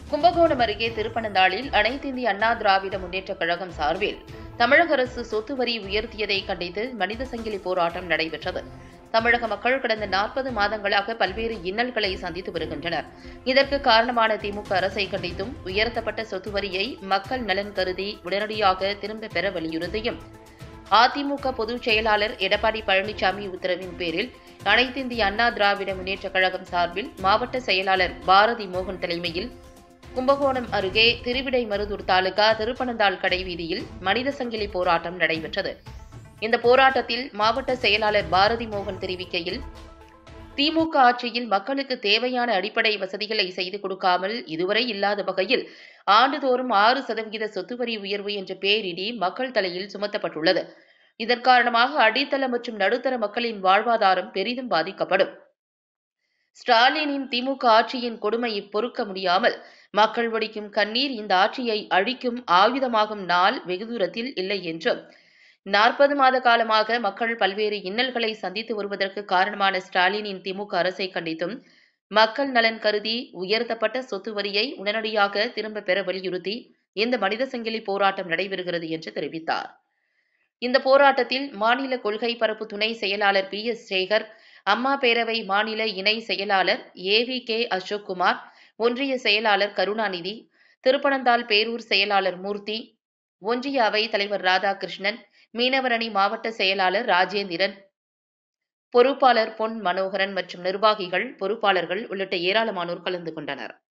கும்பகோணம் அருகே திருப்பனந்தாளில் அனைத்திந்திய அண்ணா திராவிட முன்னேற்றக் கழகம் சார்பில் தமிழக அரசு சொத்து வரி உயர்த்தியதை கண்டித்து மனித சங்கிலி போராட்டம் நடைபெற்றது. தமிழக மக்கள் கடந்த 40 மாதங்களாக பல்வேறு இன்னல்களை சந்தித்து வருகின்றனர். இதற்கு காரணமான திமுக அரசை கண்டித்தும் உயர்த்தப்பட்ட சொத்து வரியை மக்கள் நலன் கருதி உடனடியாக திரும்ப பெற வலியுறுத்தியும் அதிமுக பொதுச் செயலாளர் எடப்பாடி பழனிசாமி உத்தரவின் பேரில் அனைத்திந்திய அண்ணா திராவிட முன்னேற்றக் கழகம் சார்பில் மாவட்ட செயலாளர் பாரதி மோகன் தலைமையில் கும்பகோணம் அருகே திருவிடைமருதூர் தாலுகா திருப்பனந்தாள் கடைவீதியில் மனித சங்கிலி போராட்டம் நடைபெற்றது. இந்த போராட்டத்தில் மாவட்ட செயலாளர் பாரதி மோகன் தெரிவிக்கையில், திமுக ஆட்சியில் மக்களுக்கு தேவையான அடிப்படை வசதிகளை செய்து கொடுக்காமல் இதுவரை இல்லாத வகையில் ஆண்டுதோறும் 6% சொத்து வரி உயர்வு என்ற பேரிடி மக்கள் தலையில் சுமத்தப்பட்டுள்ளது. இதன் காரணமாக அடித்தள மற்றும் நடுத்தர மக்களின் வாழ்வாதாரம் பெரிதும் பாதிக்கப்படும். ஸ்டாலினின் திமுக ஆட்சியின் கொடுமையை பொறுக்க முடியாமல் மக்கள் வடிக்கும் கண்ணீர் இந்த ஆட்சியை அழிக்கும் ஆயுதமாகும் நாள் வெகு தூரத்தில் இல்லை என்றும், 40 மாத காலமாக மக்கள் பல்வேறு இன்னல்களை சந்தித்து வருவதற்கு காரணமான ஸ்டாலினின் திமுக அரசை கண்டித்தும் மக்கள் நலன் கருதி உயர்த்தப்பட்ட சொத்து வரியை உடனடியாக திரும்ப பெற வலியுறுத்தி இந்த மனித சங்கிலி போராட்டம் நடைபெறுகிறது என்று தெரிவித்தார். இந்த போராட்டத்தில் மாநில கொள்கை பரப்பு துணை செயலாளர் PS சேகர், அம்மா பேரவை மாநில இணை செயலாளர் AVK அசோக்குமார், ஒன்றிய செயலாளர் கருணாநிதி, திருப்பனந்தாள் பேரூர் செயலாளர் மூர்த்தி, ஒன்றிய அவை தலைவர் ராதாகிருஷ்ணன், மீனவர் அணி மாவட்ட செயலாளர் ராஜேந்திரன், பொறுப்பாளர் பொன் மனோகரன் மற்றும் நிர்வாகிகள், பொறுப்பாளர்கள் உள்ளிட்ட ஏராளமானோர் கலந்து கொண்டனர்.